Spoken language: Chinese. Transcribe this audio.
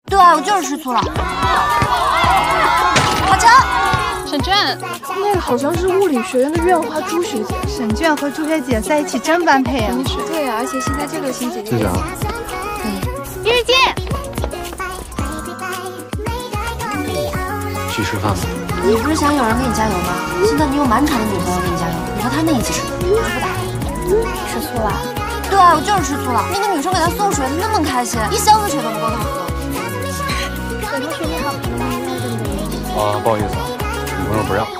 对啊，我就是吃醋了。好成。 沈卷， 那个好像是物理学院的院花朱学姐。 沈卷和朱学姐在一起真般配啊！ 对啊，而且现在这个新姐姐。 谢谢啊。 一日见。 去吃饭吧。 你不是想有人给你加油吗？现在你有满场的女朋友给你加油，你和他们一起吃，我就不打了。 吃醋了？ 对啊，我就是吃醋了。那个女生给他送水，他那么开心，一箱子水都不够他喝。 沈同学你好。 不好意思，女朋友不让。